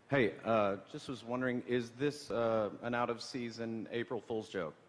Hey, just was wondering, is this an out-of-season April Fool's joke?